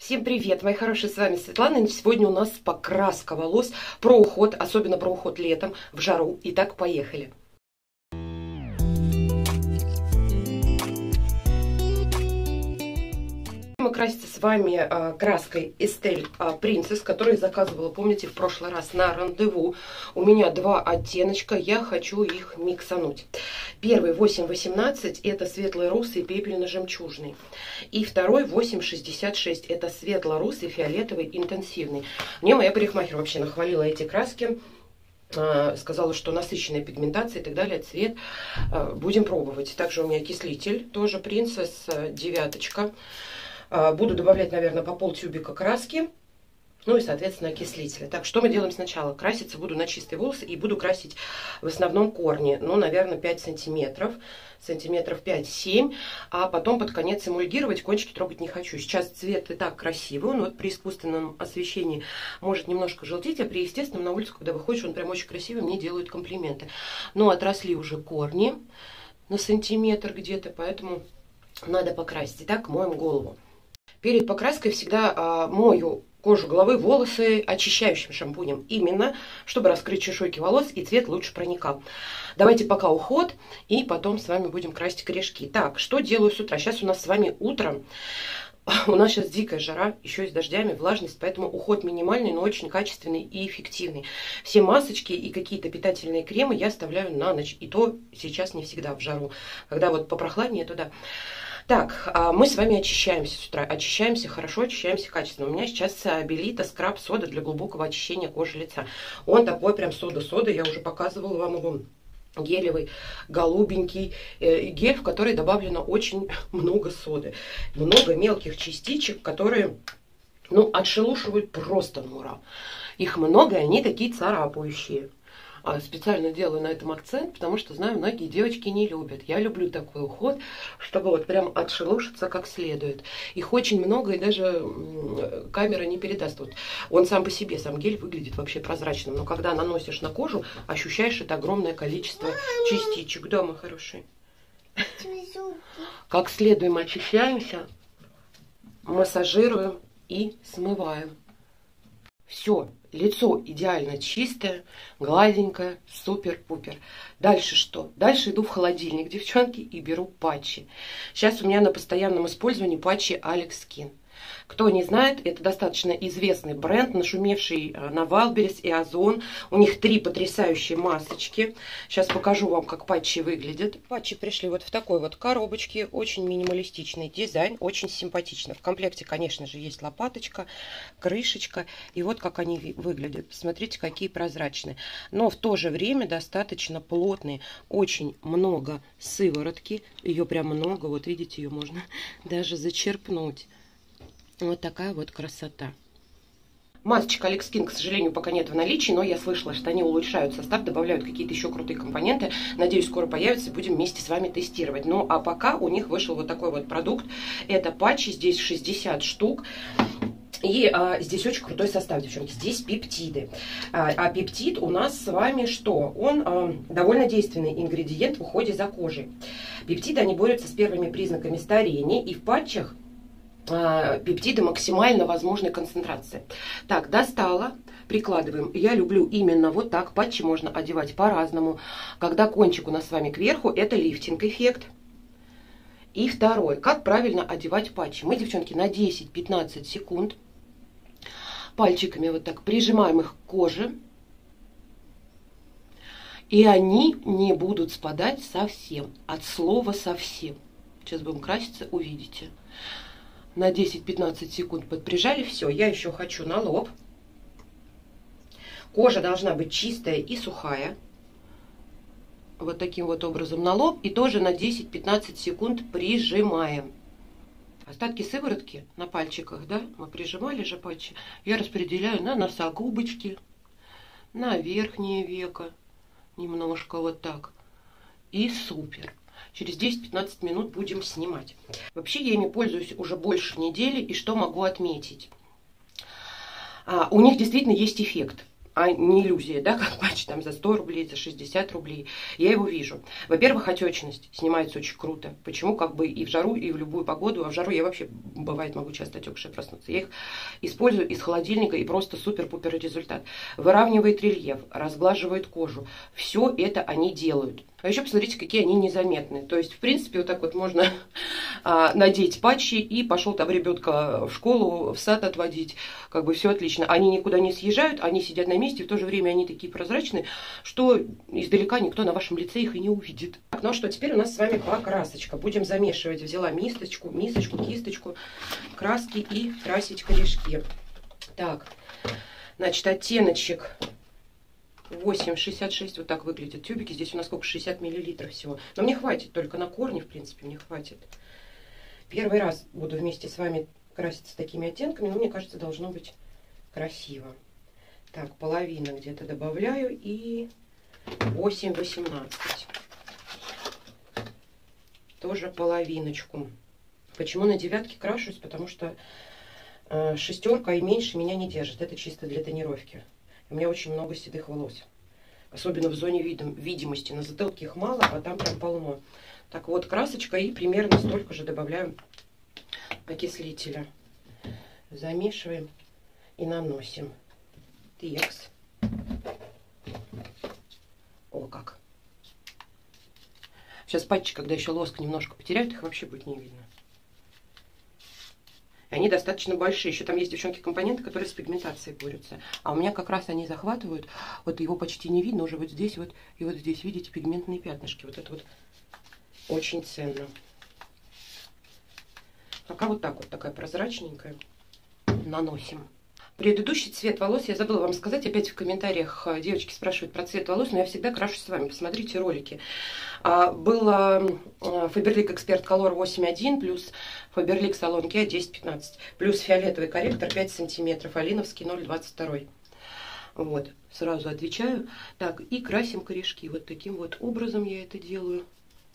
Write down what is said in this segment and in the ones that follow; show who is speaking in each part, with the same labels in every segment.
Speaker 1: Всем привет, мои хорошие, с вами Светлана. И сегодня у нас покраска волос, про уход, особенно про уход летом, в жару. Итак, поехали. Мы краситься с вами краской Estelle Princess, которую я заказывала, помните, в прошлый раз на рандеву. У меня два оттеночка, я хочу их миксануть. Первый 818, это светло-русый пепельно-жемчужный. И второй 866, это светло-русый фиолетовый интенсивный. Мне моя парикмахер вообще нахвалила эти краски. Сказала, что насыщенная пигментация и так далее, цвет. Будем пробовать. Также у меня окислитель, тоже Princess, девяточка. Буду добавлять, наверное, по полтюбика краски, ну и, соответственно, окислителя. Так, что мы делаем сначала? Краситься буду на чистые волосы и буду красить в основном корни, ну, наверное, 5 сантиметров 5-7, а потом под конец эмульгировать, кончики трогать не хочу. Сейчас цвет и так красивый, но вот при искусственном освещении может немножко желтеть, а при естественном на улицу, когда выходишь, он прям очень красивый, мне делают комплименты. Но отросли уже корни на сантиметр где-то, поэтому надо покрасить. Итак, моем голову. Перед покраской всегда мою кожу головы, волосы очищающим шампунем. Именно, чтобы раскрыть чешуйки волос и цвет лучше проникал. Давайте пока уход, и потом с вами будем красить корешки. Так, что делаю с утра? Сейчас у нас с вами утро. У нас сейчас дикая жара, еще и с дождями, влажность, поэтому уход минимальный, но очень качественный и эффективный. Все масочки и какие-то питательные кремы я оставляю на ночь. И то сейчас не всегда в жару. Когда вот попрохладнее, то да. Так, мы с вами очищаемся с утра. Очищаемся хорошо, очищаемся качественно. У меня сейчас Белита скраб сода для глубокого очищения кожи лица. Он такой прям сода-сода. Я уже показывала вам его. Гелевый, голубенький гель, в который добавлено очень много соды. Много мелких частичек, которые, ну, отшелушивают просто на ура. Их много, и они такие царапающие. Специально делаю на этом акцент, потому что знаю, многие девочки не любят. Я люблю такой уход, чтобы вот прям отшелушиться как следует. Их очень много, и даже камера не передаст. Вот он сам по себе, сам гель выглядит вообще прозрачным, но когда наносишь на кожу, ощущаешь это огромное количество частичек. Да, мой хороший. Как следуем очищаемся, массажируем и смываем. Все, лицо идеально чистое, гладенькое, супер-пупер. Дальше что? Дальше иду в холодильник, девчонки, и беру патчи. Сейчас у меня на постоянном использовании патчи Alex Skin. Кто не знает, это достаточно известный бренд, нашумевший на Wildberries и Озон. У них 3 потрясающие масочки. Сейчас покажу вам, как патчи выглядят. Патчи пришли вот в такой вот коробочке. Очень минималистичный дизайн, очень симпатично. В комплекте, конечно же, есть лопаточка, крышечка. И вот как они выглядят. Посмотрите, какие прозрачные. Но в то же время достаточно плотные. Очень много сыворотки. Ее прям много. Вот видите, ее можно даже зачерпнуть. Вот такая вот красота. Масочка Alex Skin, к сожалению, пока нет в наличии, но я слышала, что они улучшают состав, добавляют какие-то еще крутые компоненты. Надеюсь, скоро появятся, будем вместе с вами тестировать. Ну, а пока у них вышел вот такой вот продукт. Это патчи, здесь 60 штук. И здесь очень крутой состав, девчонки. Здесь пептиды. А пептид у нас с вами что? Он довольно действенный ингредиент в уходе за кожей. Пептиды, они борются с первыми признаками старения, и в патчах пептиды максимально возможной концентрации. Так, достала, прикладываем. Я люблю именно вот так. Патчи можно одевать по-разному. Когда кончик у нас с вами кверху, это лифтинг-эффект. И второй, как правильно одевать патчи. Мы, девчонки, на 10-15 секунд пальчиками вот так прижимаем их к коже. И они не будут спадать совсем. От слова совсем. Сейчас будем краситься, увидите. На 10-15 секунд подприжали. Все, я еще хочу на лоб. Кожа должна быть чистая и сухая. Вот таким вот образом на лоб. И тоже на 10-15 секунд прижимаем. Остатки сыворотки на пальчиках, да, мы прижимали же патчи. Я распределяю на носогубочки, на верхнее веко. Немножко вот так. И супер. Через 10-15 минут будем снимать. Вообще я ими пользуюсь уже больше недели. И что могу отметить? У них действительно есть эффект. а не иллюзия, да, как патч там за 100 рублей, за 60 рублей. Я его вижу. Во-первых, отечность снимается очень круто. Почему? Как бы и в жару, и в любую погоду. А в жару я вообще, бывает, могу часто отекшая проснуться. Я их использую из холодильника, и просто супер-пупер результат. Выравнивает рельеф, разглаживает кожу. Все это они делают. А еще посмотрите, какие они незаметные. То есть, в принципе, вот так вот можно надеть патчи, и пошел там ребенка в школу, в сад отводить. Как бы все отлично. Они никуда не съезжают, они сидят на месте, в то же время они такие прозрачные, что издалека никто на вашем лице их и не увидит. Так, ну а что, теперь у нас с вами покрасочка. Будем замешивать. Взяла мисочку, кисточку, краски и красить корешки. Так, значит, оттеночек 8,66, вот так выглядят тюбики. Здесь у нас сколько? 60 мл всего. Но мне хватит, только на корни, в принципе, мне хватит. Первый раз буду вместе с вами краситься такими оттенками, но мне кажется, должно быть красиво. Так, половину где-то добавляю и 8,18. Тоже половиночку. Почему на девятке крашусь? Потому что шестерка и меньше меня не держит. Это чисто для тонировки. У меня очень много седых волос. Особенно в зоне видимости. На затылке их мало, а там прям полно. Так вот, красочка, и примерно столько же добавляем окислителя. Замешиваем и наносим. Текс. О, как. Сейчас патчи, когда еще лоск немножко потеряют, их вообще будет не видно. Они достаточно большие. Еще там есть, девчонки, компоненты, которые с пигментацией борются. А у меня как раз они захватывают. Вот его почти не видно. Уже вот здесь вот и вот здесь, видите, пигментные пятнышки. Вот это вот очень ценно. Пока вот так вот, такая прозрачненькая. Наносим. Предыдущий цвет волос, я забыла вам сказать, опять в комментариях девочки спрашивают про цвет волос, но я всегда крашусь с вами, посмотрите ролики. Было Faberlic Expert Color 8.1 плюс Faberlic Salon Kia 10.15 плюс фиолетовый корректор 5 сантиметров, Алиновский 0.22. Вот, сразу отвечаю. Так, и красим корешки. Вот таким вот образом я это делаю.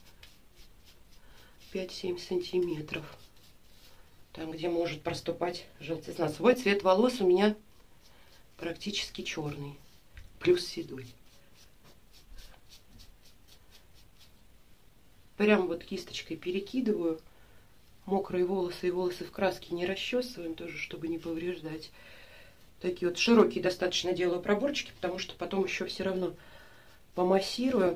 Speaker 1: 5-7 сантиметров. Там, где может проступать желтизна. Свой цвет волос у меня практически черный. Плюс седой. Прям вот кисточкой перекидываю. Мокрые волосы и волосы в краске не расчесываем, тоже, чтобы не повреждать. Такие вот широкие достаточно делаю проборчики, потому что потом еще все равно помассирую.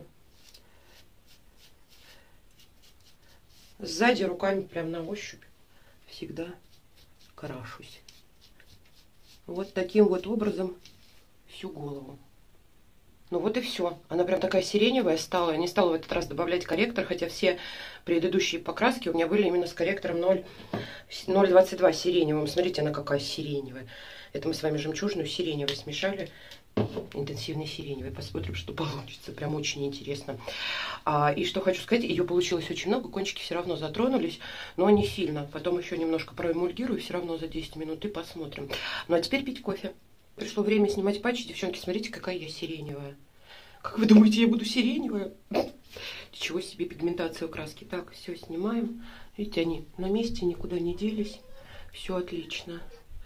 Speaker 1: Сзади руками прям на ощупь всегда крашусь. Вот таким вот образом всю голову. Ну вот и все. Она прям такая сиреневая стала. Я не стала в этот раз добавлять корректор, хотя все предыдущие покраски у меня были именно с корректором 0,22 сиреневым. Смотрите, она какая сиреневая. Это мы с вами жемчужную сиреневой смешали. Интенсивный сиреневый. Посмотрим, что получится. Прям очень интересно. И что хочу сказать, ее получилось очень много. Кончики все равно затронулись, но не сильно. Потом еще немножко проэмульгирую, все равно за 10 минут и посмотрим. Ну а теперь пить кофе. Пришло время снимать патчи. Девчонки, смотрите, какая я сиреневая. Как вы думаете, я буду сиреневая? Ничего себе, пигментация у краски. Так, все снимаем. Видите, они на месте, никуда не делись. Все отлично.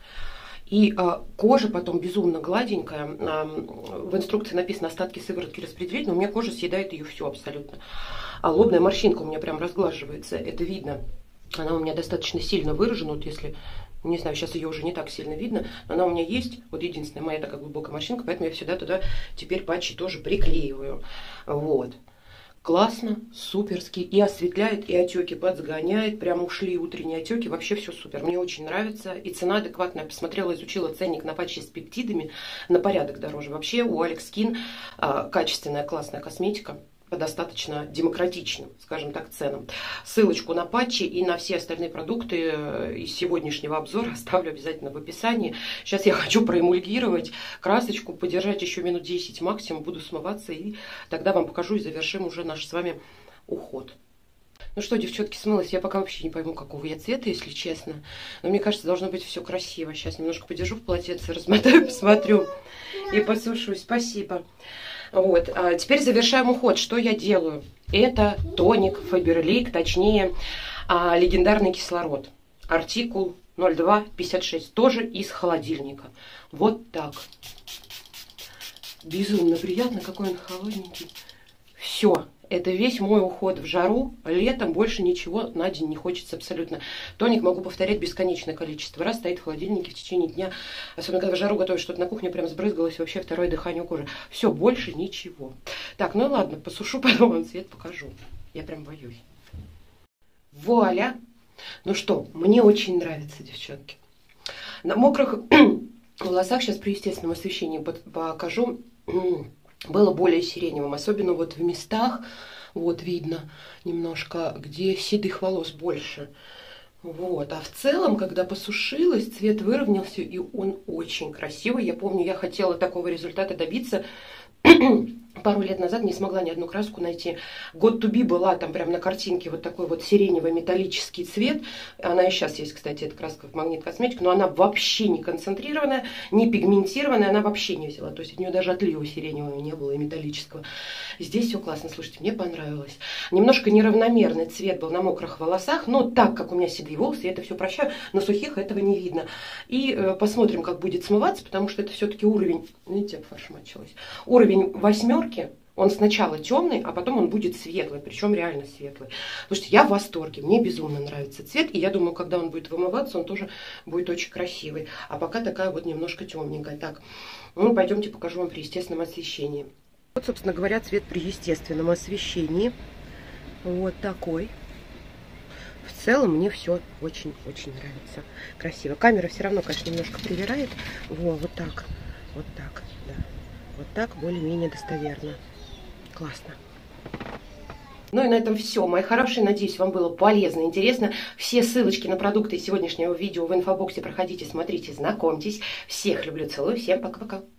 Speaker 1: И кожа потом безумно гладенькая. В инструкции написано остатки сыворотки распределить, но у меня кожа съедает ее все абсолютно. А лобная морщинка у меня прям разглаживается, это видно. Она у меня достаточно сильно выражена, вот если, не знаю, сейчас ее уже не так сильно видно, но она у меня есть, вот единственная моя такая глубокая морщинка, поэтому я всегда туда теперь патчи тоже приклеиваю. Вот. Классно, суперски, и осветляет, и отеки подсгоняет, прямо ушли утренние отеки, вообще все супер, мне очень нравится, и цена адекватная, посмотрела, изучила ценник на патчи с пептидами, на порядок дороже, вообще у Alex Skin качественная, классная косметика, по достаточно демократичным, скажем так, ценам. Ссылочку на патчи и на все остальные продукты из сегодняшнего обзора оставлю обязательно в описании. Сейчас я хочу проэмульгировать красочку, подержать еще минут 10 максимум, буду смываться, и тогда вам покажу и завершим уже наш с вами уход. Ну что, девчонки, смылась. Я пока вообще не пойму, какого я цвета, если честно. Но мне кажется, должно быть все красиво. Сейчас немножко подержу в полотенце, размотаю, посмотрю и посушусь. Спасибо. Вот, теперь завершаем уход. Что я делаю? Это тоник Faberlic, точнее, легендарный кислород. Артикул 0256, тоже из холодильника. Вот так. Безумно приятно, какой он холодненький. Все. Это весь мой уход в жару. Летом больше ничего на день не хочется абсолютно. Тоник могу повторять бесконечное количество раз. Стоит в холодильнике в течение дня. Особенно, когда в жару готовишь что-то на кухне, прям сбрызгалось вообще второе дыхание у кожи. Все, больше ничего. Так, ну и ладно, посушу, потом вам цвет покажу. Я прям боюсь. Вуаля! Ну что, мне очень нравится, девчонки. На мокрых волосах сейчас при естественном освещении покажу. Было более сиреневым, особенно вот в местах, вот видно немножко, где седых волос больше. Вот, а в целом, когда посушилась, цвет выровнялся, и он очень красивый. Я помню, я хотела такого результата добиться. Пару лет назад не смогла ни одну краску найти. God to be была там прям на картинке вот такой вот сиреневый металлический цвет. Она и сейчас есть, кстати, эта краска в Магнит Косметик, но она вообще не концентрированная, не пигментированная, она вообще не взяла. То есть от нее даже отлива сиреневого не было и металлического. Здесь все классно, слушайте, мне понравилось. Немножко неравномерный цвет был на мокрых волосах, но так как у меня седые волосы, я это все прощаю, на сухих этого не видно. И посмотрим, как будет смываться, потому что это все-таки уровень, видите, фаршмачилась, уровень 8. Он сначала темный, а потом он будет светлый, причем реально светлый. Слушайте, я в восторге, мне безумно нравится цвет, и я думаю, когда он будет вымываться, он тоже будет очень красивый. А пока такая вот немножко темненькая. Так, ну пойдемте покажу вам при естественном освещении. Вот, собственно говоря, цвет при естественном освещении. Вот такой. В целом мне все очень-очень нравится. Красиво. Камера все равно, конечно, немножко привирает. Вот так, да. Вот так более-менее достоверно. Классно. Ну и на этом все, мои хорошие. Надеюсь, вам было полезно, интересно. Все ссылочки на продукты из сегодняшнего видео в инфобоксе проходите, смотрите, знакомьтесь. Всех люблю, целую. Всем пока-пока.